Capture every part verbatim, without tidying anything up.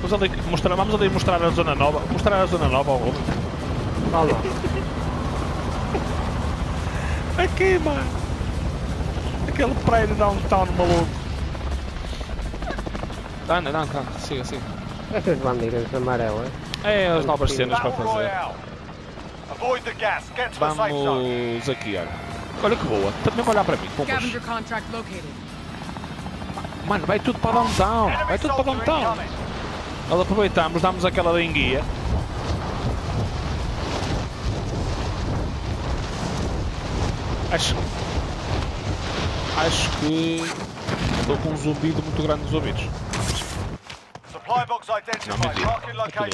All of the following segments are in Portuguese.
Vamos ali mostrar, vamos ali mostrar a zona nova. Mostrar a zona nova ao Ruben. Olha lá. Aqui, mano. Aquele prédio downtown maluco. Anda, não, tá, siga, siga. Essas bandeiras amarelas. É as novas cenas para fazer. Vamos aqui, olha. Olha que boa. Está mesmo a olhar para mim. Mano, vai tudo para downtown. Vai tudo para downtown. Nós aproveitamos, damos aquela da enguia. Acho... Acho que... Estou com um zumbido muito grande nos ouvidos. Não, mentira.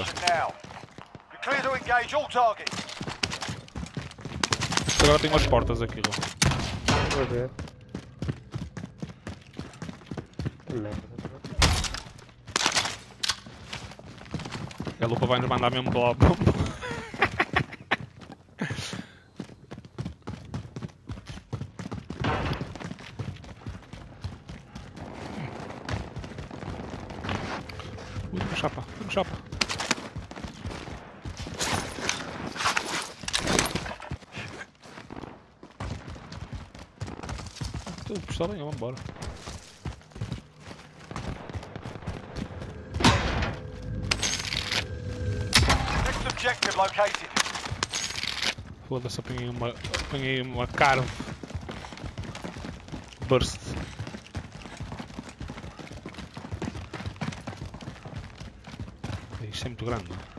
Agora tem umas portas aqui. Vou ver. Que merda. A lupa vai nos mandar mesmo para lá. Ui, uma chapa, uma chapa. Tudo pistolinha, vamos embora. Foda-se, apanhei uma, apanhei uma carve. Burst. Isto é muito grande, não é?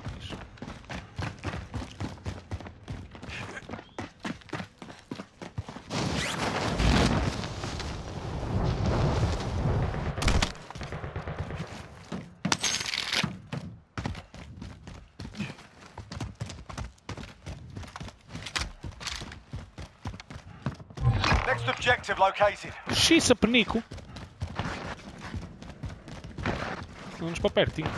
Next objective located. Xiça, penico. Vamos para pertinho.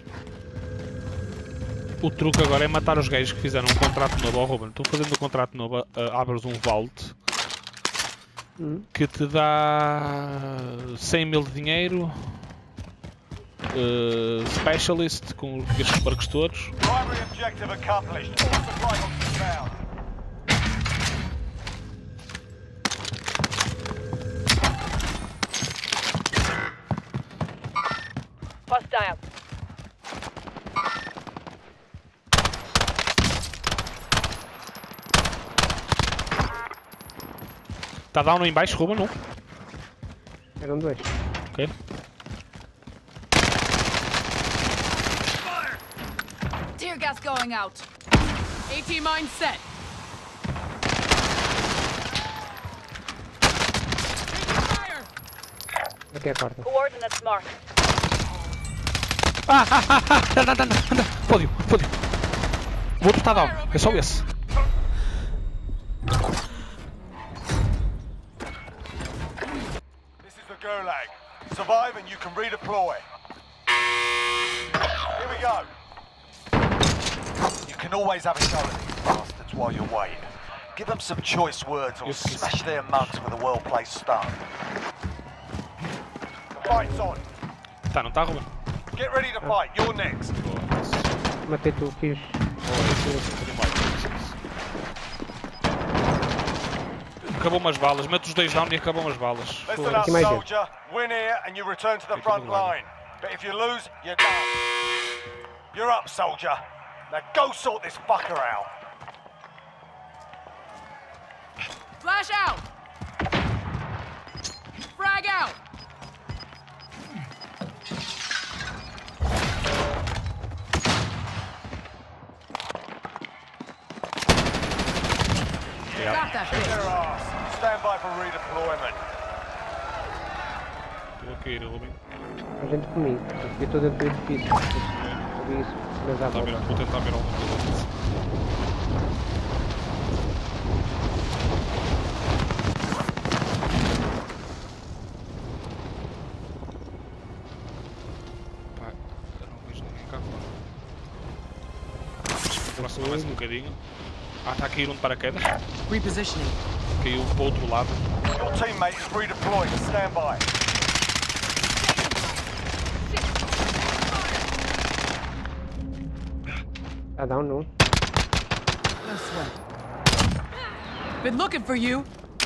O truque agora é matar os gajos que fizeram um contrato novo ao Ruben. Estão fazendo um contrato novo, uh, abres um vault Hum. que te dá cem mil de dinheiro, uh, specialist com estes barcos todos. Primary objective accomplished. All supply boxes found. Hostile. Está down em baixo, Ruben, não? Eram dois. Ok. Tear gas going out. AT mine set. Fire. Aqui é a quarta. Coordinates marked. Ah, ah, ah, ah, anda, anda, anda. Fode-o, fode-o. O outro está down, é só esse. This is the Gulag. Survive and you can redeploy. Here we go. You can always have a go at these bastards while you're waiting. Give them some choice words or smash their mugs with a well-placed stone. The fight's on. Tá, não está, Ruben? Get ready to fight. You're next. Matei tu, fiz. Acabou umas balas, mete os dois down e acabam as balas. Listen up, Aqui mais soldier. Win here and you return to the front line. But if you lose, you're done. You're up, soldier. Now go sort this fucker out. Flash out. Frag out. Got that Their bitch. ass. Stand by for redeployment. Estou aqui, Ruben. A gente comigo. Eu estou dentro do edifício. Ouvi isso, mas à Tá a ver, volta. vou tentar ver alguma coisa. Pá, eu não vejo ninguém cá fora. Próximo mais um bocadinho. Ah, está a cair um de paraquedas. Repositioning. Caiu para o outro lado. Your teammate is redeployed. Stand by. Tá down, não. No sweat. Been looking for you.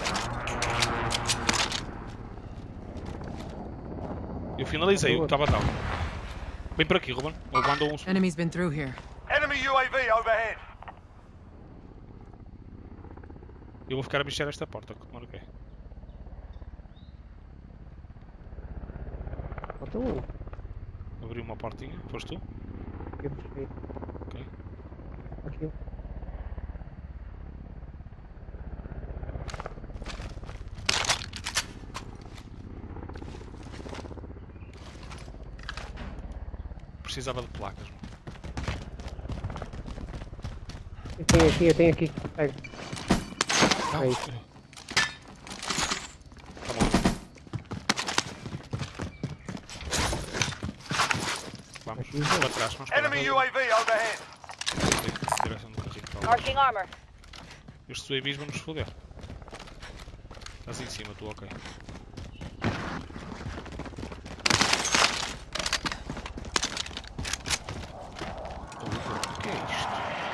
Eu finalizei, eu estava down. Vem por aqui, Ruben. Ele mandou um. Enemy's been through here. Enemy U A V overhead. Eu vou ficar a bichar esta porta. Como é que é? Falta um. Abri uma portinha. Foste tu? Eu puxei. Ok. Aqui. Precisava de placas. Eu tenho aqui, eu tenho aqui. Pega. Não. É isso. Tá bom. Vamos. Aqui, Vamos para trás. Vamos para Enemy trás. U A V overhead. Direção do carrinho. Para lá. Marking armor. Estes U A Vs vão nos foder. Estás em cima, tu, ok. O que é isto?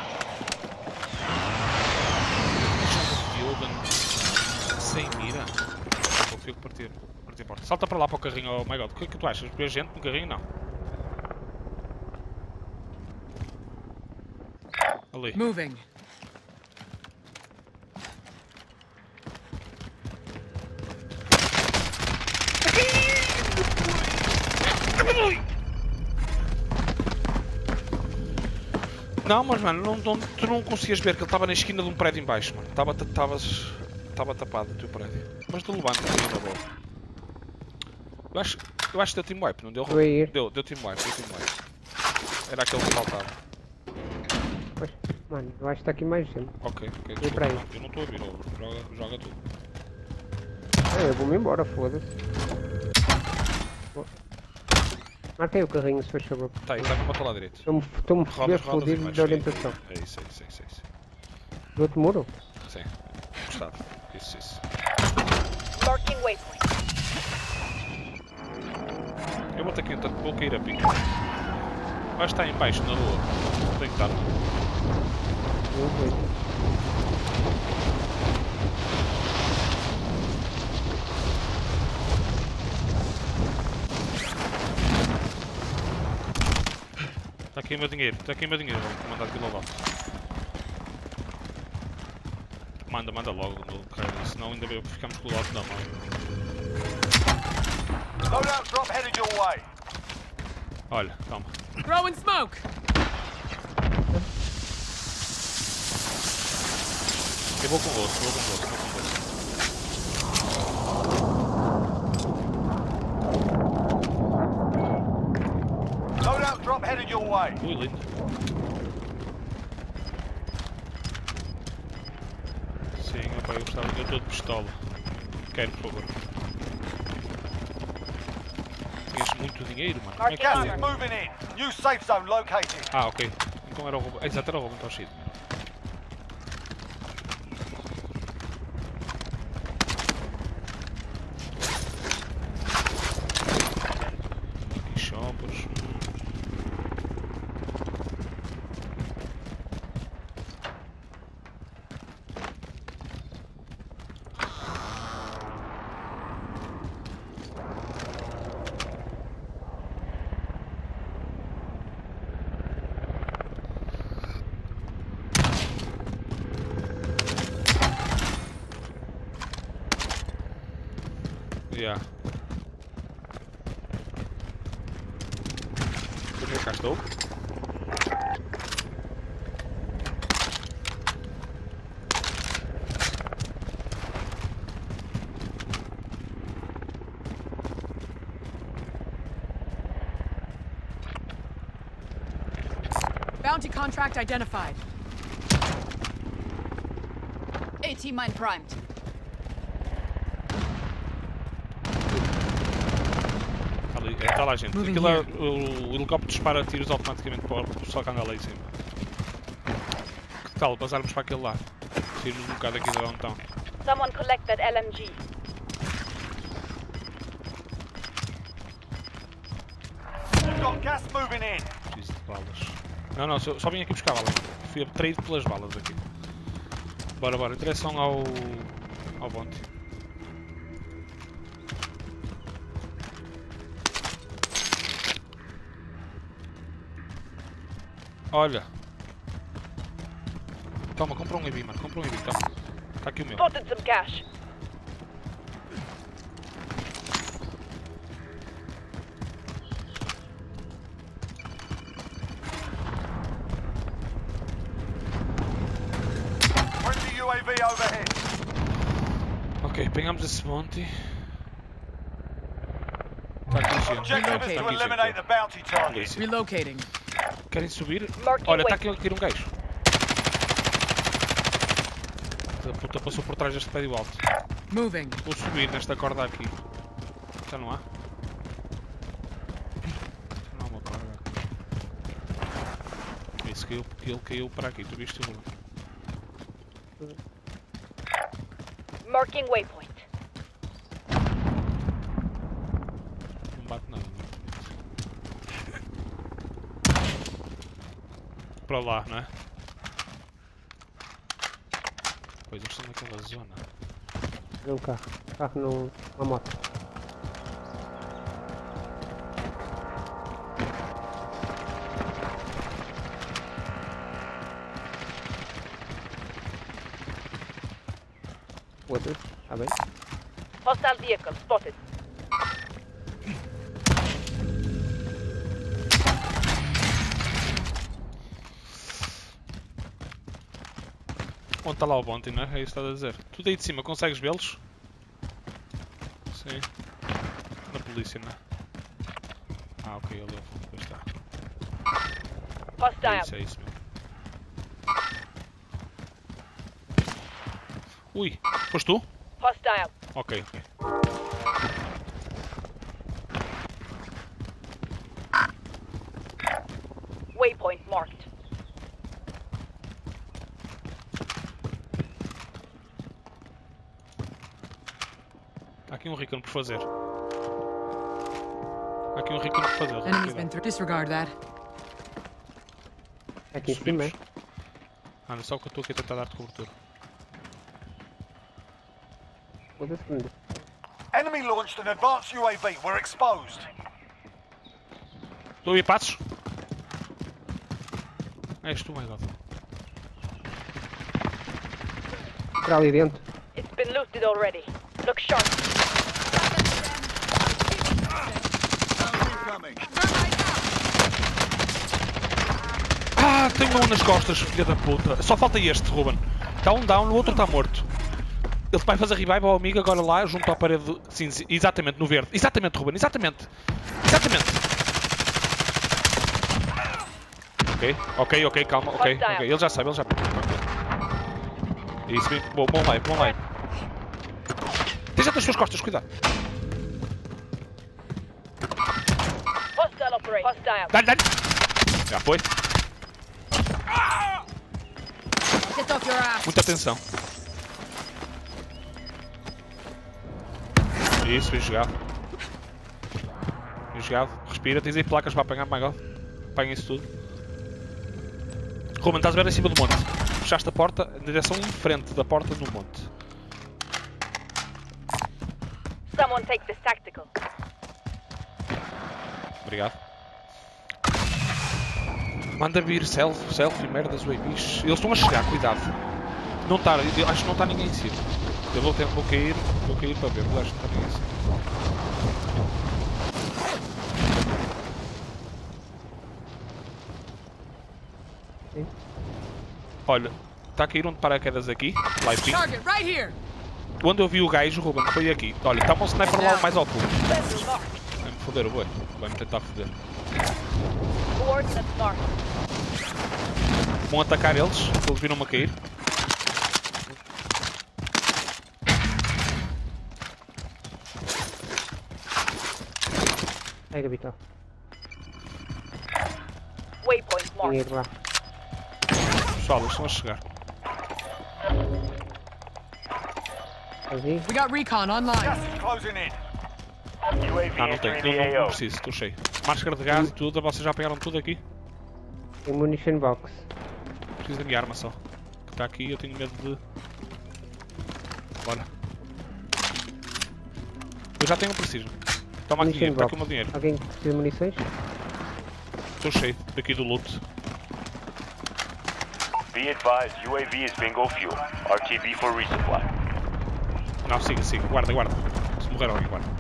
Diogan sem mira. Vou ter que partir. Partir a porta. Salta para lá para o carrinho, oh my god. O que é que tu achas? Ver gente no carrinho? Não. Ali. Moving. Não, mas mano, não, não, tu não conseguias ver que ele estava na esquina de um prédio em baixo, mano. Estava estava tapado o teu prédio. Mas tu levanta ainda boa. Eu acho, eu acho que deu team wipe, não deu? Vou ir. Deu, deu team wipe, deu team wipe. Era aquele que faltava. Pois, mano, eu acho que está aqui mais gente. Ok, ok, E para desculpa. aí? Eu não estou a ouvir, ó, joga, joga tudo. Ah, eu vou-me embora, foda-se. Vou- Marquei o carrinho, se faz favor. Tá aí, tá no motor lá direito. Estou-me estou-me Rodas, foder rodas e fodido mais. de orientação. É isso, é isso, é isso, é isso. Do outro muro? Sim, gostado. Isso, isso. Marking waypoint. Eu vou ter que entrar, vou cair a pique. Vai estar em baixo, na rua. Tem que estar. Eu vou. Está aqui o meu dinheiro, está aqui o meu dinheiro. Vou mandar aqui logo. Manda, manda logo, cara, senão ainda bem ficamos com o lote na mão. Loadout drop headed your way. Olha, calma. Throwing smoke. Eu vou com o outro, vou com o outro, vou com o outro. Loadout drop headed your way. Ui, lindo. Sim, opa, eu gostava, eu estou de pistola. Quero, por favor. Tinhas muito dinheiro, mano. Como é que Gas tu... is moving in. New safe zone located. Ah, ok. Então era o roubo. Exato, era o roubo, então cheio. Aqui shoppers. Yeah. Onde é que cá estou? Bounty contract identified. AT mine primed. Ali, é, está lá gente. Moving Aquilo é, here. o, o helicóptero dispara tiros automaticamente para o pessoal que anda lá em cima. Que tal passarmos para aquele lado? Sairmos um bocado aqui da downtown. Someone collect that L M G. You've got gas moving in. Preciso de balas. Não, não, só, só vim aqui buscar balas. Fui atraído pelas balas aqui. Bora, bora, em direção ao... ao bonde. Olha. Toma, compra um E V, mano, compra um E V, toma. Tá aqui o meu. Spotted some cash. Friendly U A V overhead. Ok, pegamos esse monte. Tá aqui, gente. Objective is Tá to aqui, eliminate the gente. bounty target. Polícia. Relocating. Querem subir? Marking Olha, tá waypoint. aqui, aqui um gajo. A puta passou por trás deste prédio alto. Moving. Vou subir nesta corda aqui. Já não há? Não há uma corda. Isso caiu porque ele caiu para aqui, tu viste o... Marking waypoint. Não bate nada, não. Para lá, não é? Pois eles estão naquela zona. Tem um carro. Carro no... uma moto. Foda-se, tá bem? Hostile vehicle spotted. Onde está lá o bounty, não é? É isso que estás a dizer. Tudo aí de cima, consegues vê-los? Sim. Na polícia, não é? Ah, ok, ali ao fundo, depois está. É Hostile. isso, é isso mesmo. Ui, foste tu? Hostile. Ok, ok. Waypoint marked. Há aqui um Recon por fazer. Há aqui um Recon por fazer. Enemy's Cuidado. been through. Disregard that. Aqui em cima, é? Ah, não, só que eu estou aqui a tentar dar-te cobertura. Foda-se, que me deu. Enemy launched an advanced U A V. We're exposed. Estou a ir passos? Ah, és tu, my god. Entra ali dentro. It's been looted already. Look sharp. Ah, tenho um nas costas, filha da puta. Só falta este, Ruben. Está um down, o outro está morto. Ele vai fazer revive ao amigo agora lá, junto à parede cinza. Exatamente, no verde. Exatamente, Ruben, exatamente. Exatamente. Ok, ok, ok, calma, ok, ok. Ele já sabe, ele já sabe. Isso, bem. Bom, bom live, bom live. Deixa das suas costas, cuidado. Hostile operate. Hostile. Dá-lhe, dá-lhe. Já foi. Get off your ass. Muita atenção. Isso, bem jogado. Bem jogado. Respira, tens aí placas para apanhar, my god. Apanha isso tudo. Roman, estás a ver em cima do monte. Fechaste a porta na direção em frente da porta no monte. Someone take this tactical. Obrigado. Manda vir self, self e merdas, U A Vs. Eles estão a chegar, cuidado. Não está, acho que não está ninguém em cima. Eu vou, ter, vou cair, vou cair para ver, mas acho que não está ninguém em cima. Sim. Olha, está a cair um de paraquedas aqui, live ping. Target right here. Onde eu vi o gajo, Ruben, foi aqui. Olha, está um sniper lá mais ao fundo. Vessel marked. Vai-me foder o boi. Vai-me tentar foder. Coordinates marked. Vão atacar eles, eles viram-me a cair. Pega, Vitor. Waypoint marked. Dinheiro lá. Pessoal, eles estão a chegar. Ali. We got recon online. Gas is closing in. U A V Ah, não tenho, entering não, the não A O. preciso, estou cheio. Máscara de gás e tudo, vocês já pegaram tudo aqui? Tem munition box. Preciso da minha arma só. Que está aqui e eu tenho medo de... Bora. Eu já tenho um preciso. Toma aqui dinheiro, está aqui o meu dinheiro. Alguém precisa de munições? Estou cheio daqui do loot. Be advised, U A V is bingo fuel. R T B for resupply. Não, siga, siga. Guarda, guarda. Se morrer alguém, guarda.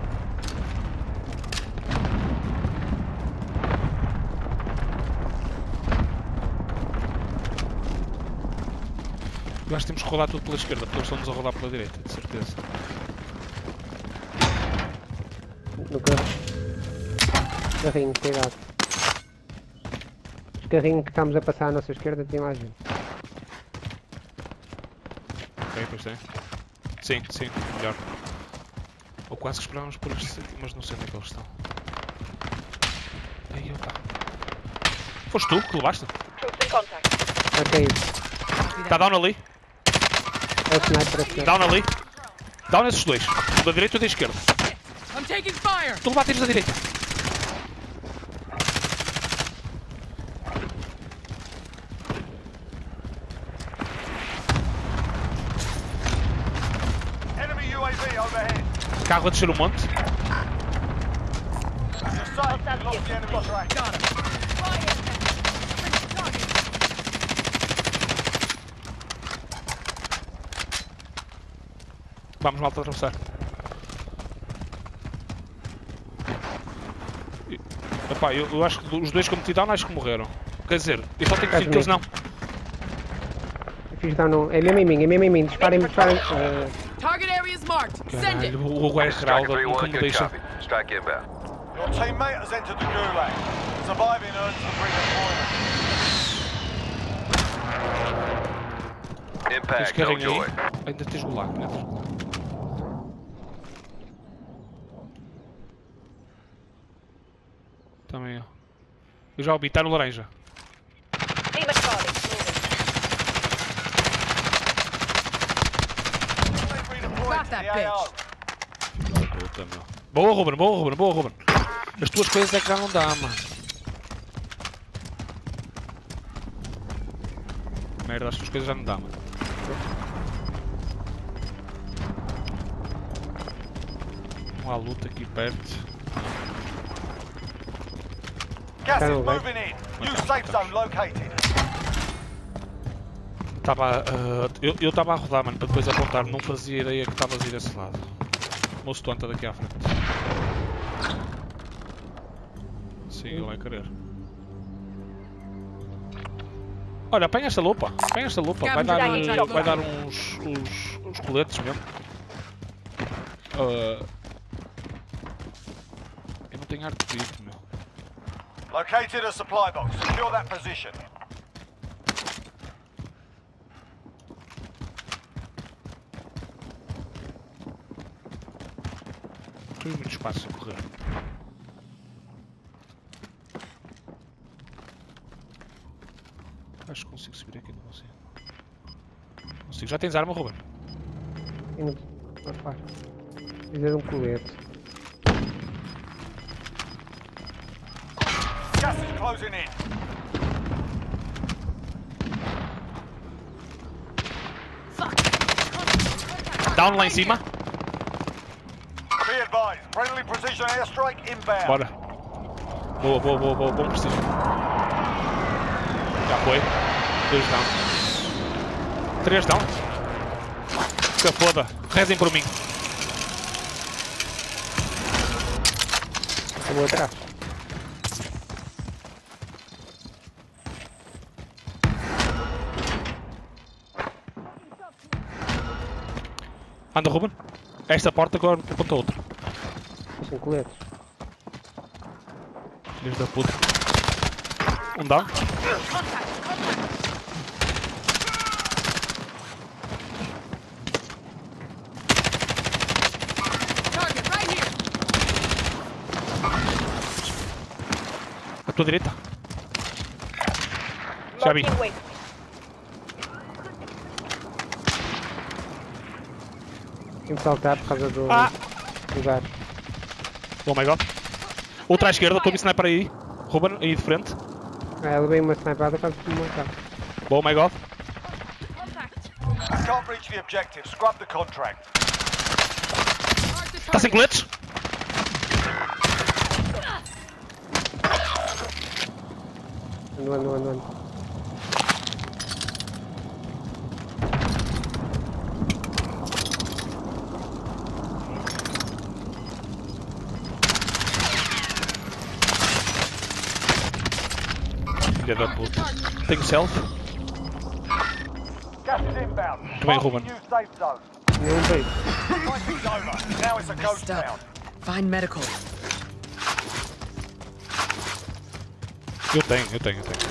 Eu acho que temos que rodar tudo pela esquerda, porque eles estão-nos a rodar pela direita, de certeza. No carro. Carrinho, cuidado. Os carrinhos que estamos a passar à nossa esquerda tem mais gente. Ok, pois tem. Sim, sim, melhor. Ou quase que esperávamos por este sítio, mas não sei onde é que eles estão. Aí, opa. Foste tu que levaste? Troops in contact. Ok, Está down ali. é o sniper, é o sniper. Down ali. Down esses dois. Um da direita e um da esquerda. I'm taking fire! Tu levar tiros da direita. Enemy U A V overhead. Carro a descer o monte. You're safe. You lost the enemy track. Got him. Vamos malta atravessar. E- Epá, eu, eu acho que os dois que eu meti down acho que morreram. Quer dizer, eu só tenho que dizer que eles não. Eu fiz down no... É mesmo em mim, é mesmo em mim. Disparem, disparem. Uh, Target area is marked. Send it. Caralho, o Hugo é Geraldo, nunca me deixa. Strike inbound. Your teammate has entered the gulag. Surviving earns them redeployment. Tens Impact, no carrinho joy. aí. Ainda tens gulag, não é? Tens gulag. Também eu. Eu já ouvi, está no laranja. Lima Charlie, moving. Got that bitch. Puta, meu. Boa, Ruben, boa, Ruben, boa, Ruben. As tuas coisas é que já não dá, mano. Merda, as tuas coisas já não dá, mano. Não há luta aqui perto. Gas is Carol, right? moving in. New safe zone located. Tava, uh, eu estava a rodar, mano, para depois apontar. Não fazia ideia que estavas a ir desse lado. O moço tonta daqui à frente. Sim, ele vai querer. Olha, apanha esta lupa. Apanha esta lupa. Vai dar, uh, vai dar uns, uns, uns coletes mesmo. Uh, eu não tenho arte de grito, meu. Located a supply box. Secure that position. Tem muito espaço a correr. Acho que consigo subir aqui, não consigo. Consigo. Já tens arma, Ruben? Não faz. Precisa de um colete. Gas is closing in. Down lá em cima. Be advised. Friendly precision airstrike inbound. Bora. Boa, boa, boa, boa. Bom preciso. Já foi. Dois down. Três down. Que foda. Rezem por mim. Eu vou atrás. Anda, Ruben. Esta porta agora aponta outra. São coletes. Filhos da puta. Um down. Target right here. À tua direita. Já vi. Marking waypoint. Tenho que saltar por causa do Ah! lugar. Oh my god. Outra à esquerda, estou a me sniper aí. Ruben, aí de frente. É, levei uma snipada quase que me matar. Boa, my god. Contact. Can't reach the objective. Scrub the contract. Mark the Está sem target. coletes? Ando, ando, ando, ando. Filha da puta. Tenho self. Gas is inbound. Muito bem, Ruben. New safe zone. Nenhum beijo. Fighting's over. Now it's a ghost Messed up. town. Find medical. Eu tenho, eu tenho, eu tenho.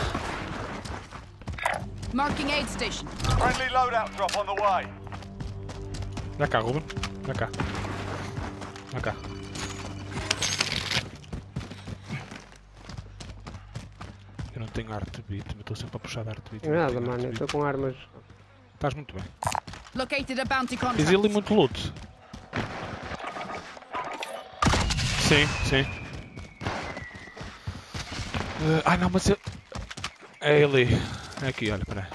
Marking aid station. Friendly loadout drop on the way. Dá cá, Ruben. Dá cá. Dá cá. Eu não tenho arte beat, mas estou sempre a puxar de arte beat. Não nada, mano. Eu estou com armas. Estás muito bem. Located a bounty Tens contract. ali muito loot. Sim, sim. Uh, ai não, mas eu... É ali. É aqui, olha, peraí.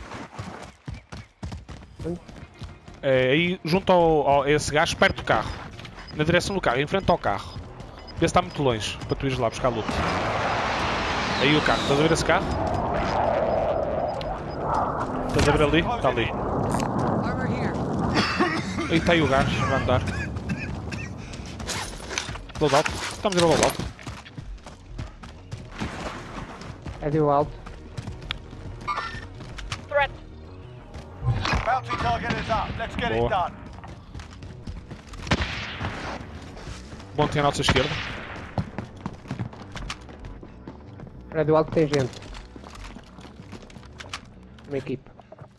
É aí, junto ao, ao a esse gajo, perto do carro. Na direção do carro, em frente ao carro. Vê se está muito longe, para tu ires lá buscar loot. Aí o carro, estás a ver esse carro? Estás a ver ali? Está ali. Armor here. Aí está aí o gajo, vai andar. Loadout. Estamos a ir ao loadout. É de alto. Threat. Bounty target is up. Let's get Boa. it done. Bom, tem a nossa esquerda. É do alto tem gente. Uma equipe.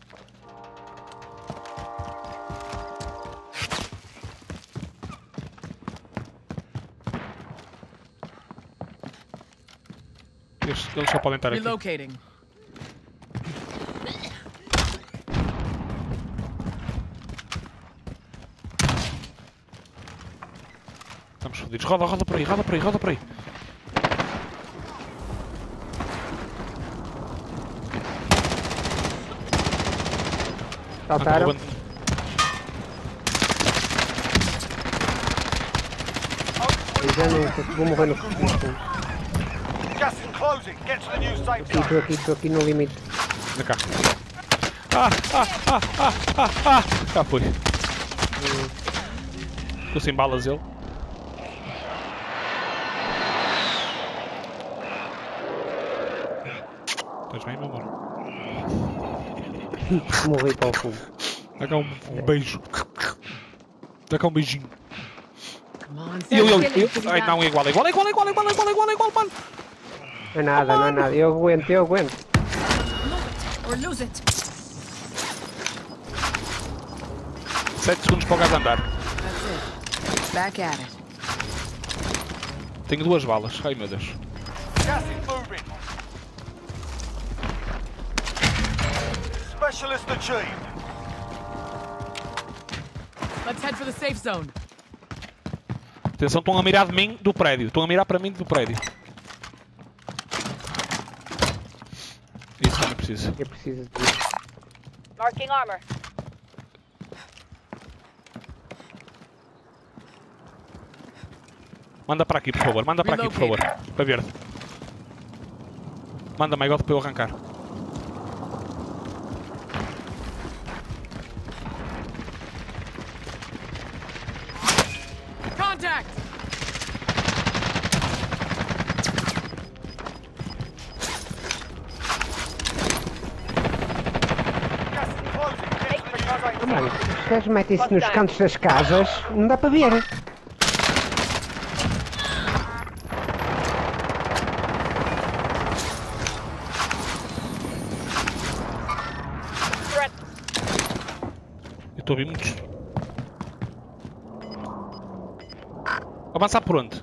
Eles, eles só podem estar aqui. Relocating. Estamos fodidos. Roda, roda por aí, roda por aí, roda por aí. Saltaram. Ruben. Eu já não vou morrer no fundo. Gas is closing. Get to the new safe Aqui, estou zone. aqui, estou aqui no limite. Anda cá. Ah, ah, ah, ah, ah, ah. Já foi. Ficou sem balas ele. Estás bem, meu amor? Morri para o fundo. Dá cá um, um beijo. Dá cá um beijinho. Come on, E eu, eu, Killing eu. to be Ai done. não, é igual, é igual, é igual, é igual, é igual, é igual, é igual, é igual, mano. Não é nada, não é nada. Eu aguento, eu aguento. Or lose it. sete segundos para o gajo andar. That's it. Back at it. Tenho duas balas. Ai meu Deus. Gas is moving. Specialist achieved. Let's head for the safe zone. Atenção, estão a mirar de mim do prédio. Estão a mirar para mim do prédio. Isso não é preciso. Eu preciso de... Marking armor. Manda para aqui, por favor. Manda para aqui, por favor. Para verde. Manda, my God, para eu arrancar. Contact! Gas is closing. Get to the new safe zone. Mano, os gajos metem-se nos cantos das casas, não dá para ver. Threat. Eu estou a ouvir muitos. Avançar por onde?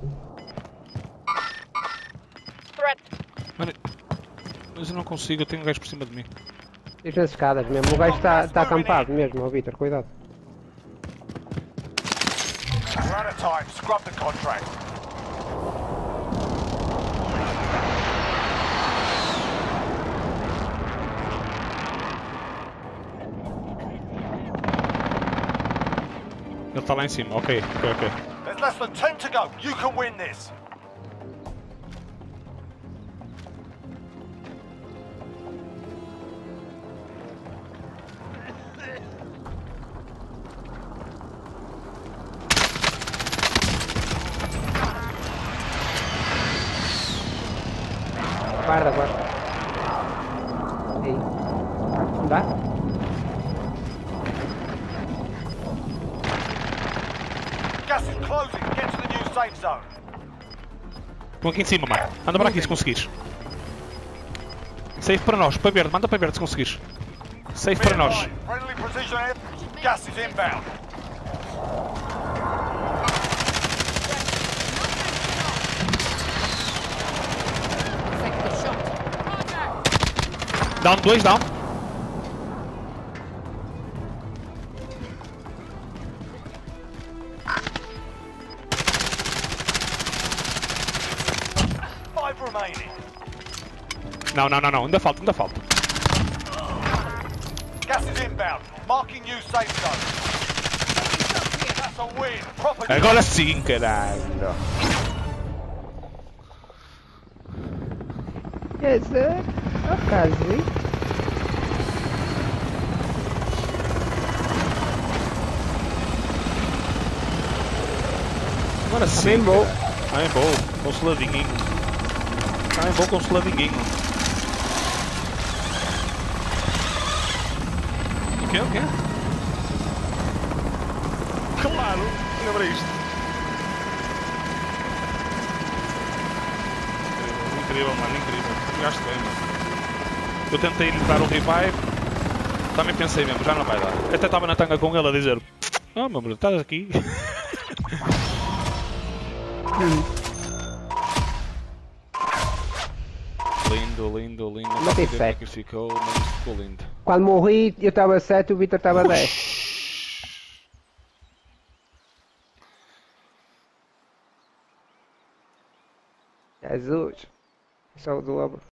Threat. Mano, mas eu não consigo, eu tenho um gajo por cima de mim. Diz nas escadas mesmo. O gajo está está acampado mesmo, ó Vitor, cuidado. We're out of time. Scrub the contract. está lá em cima. Ok, ok, ok. There's less than ten to go. You can win this. Guarda, guarda. Aí. Não dá? Gas is closing. Get to the new safe zone. Estão aqui em cima, mano. Anda para aqui se conseguires. Safe para nós, para verde, manda para verde se conseguires. Safe para nós. Friendly precision air. Gas is inbound. Effective shot. Contact. Down, dois, down. Five remaining. Não, não, não, não. Ainda falta, ainda falta. Gas is inbound. Marking new safe zone. That's a win. Proper. Agora sim, caralho. Esse é o caso, hein? Agora sim. Bem bom. Ah, é bom. Com o Slavinguinho. Ah, é bom com o Slavinguinho. O quê? O quê? Claro! Lembra isto. Incrível, mano, incrível. Jogaste bem, mano. Eu tentei lhe dar o revive. Também pensei mesmo, já não vai dar. Até estava na tanga com ele a dizer: ah, meu amor, estás aqui. Lindo, lindo, lindo. Não Matei sei como é sete. que ficou, mas isto ficou lindo. Quando morri, eu estava sete e o Vitor estava dez. Jesus. Só o dobro.